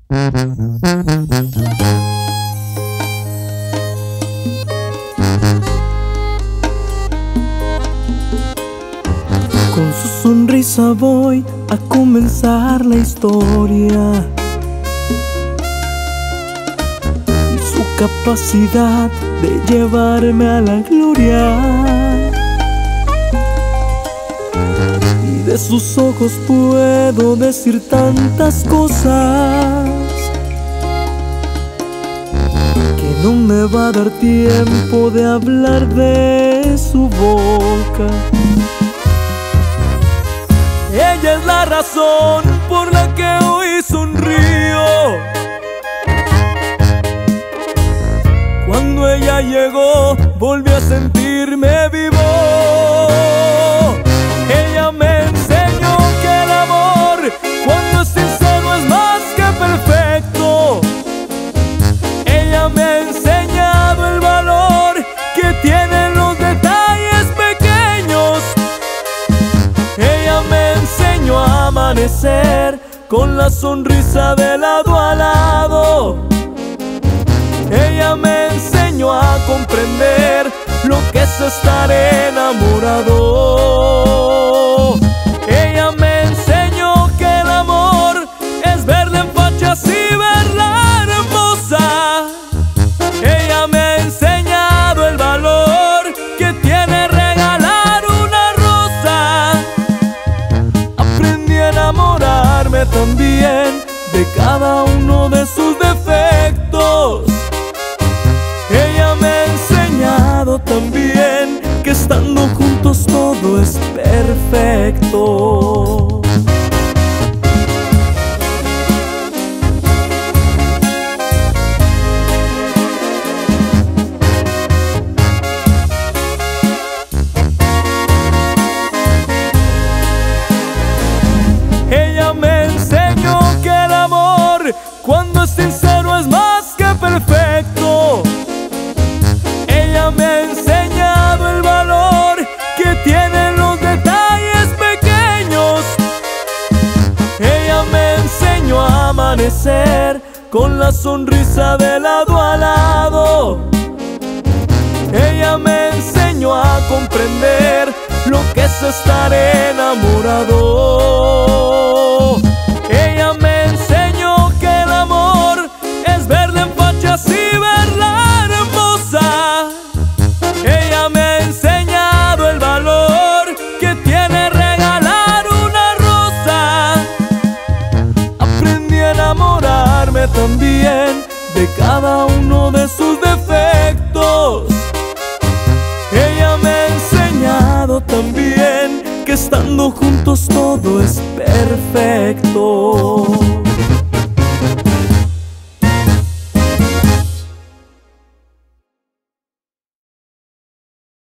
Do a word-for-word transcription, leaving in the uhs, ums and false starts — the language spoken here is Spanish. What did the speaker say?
Con su sonrisa voy a comenzar la historia, y su capacidad de llevarme a la gloria, y de sus ojos puedo decir tantas cosas que no me va a dar tiempo de hablar de su boca. Ella es la razón por la que hoy sonrío. Cuando ella llegó, volví a sentirme vivo. Ella me enseñó que el amor, cuando es sincero, es más que perfecto. Ella me ha enseñado el valor que tienen los detalles pequeños. Ella me enseñó a amanecer con la sonrisa de lado a lado. Ella me enseñó a comprender lo que es estar enamorado. Ella me enseñó que el amor es verla en fachas y verla hermosa. Ella me ha enseñado el valor que tiene regalar una rosa. Aprendí a enamorarme también de cada uno de sus defectos. Ella me ha enseñado también que estando juntos todo es perfecto. Ella me enseñó que el amor, cuando es sincero, es más que perfecto. Ella me ha enseñado el valor que tienen los detalles pequeños. Ella me enseñó a amanecer con la sonrisa de lado a lado. Ella me enseñó a comprender lo que es estar enamorado. Ella me enseñó que el amor es verla en fachas y verla hermosa. Ella me ha enseñado el valor que tiene regalar una rosa. Aprendí a enamorarme también de cada uno de sus defectos. Ella me ha enseñado también que estando juntos todo es perfecto.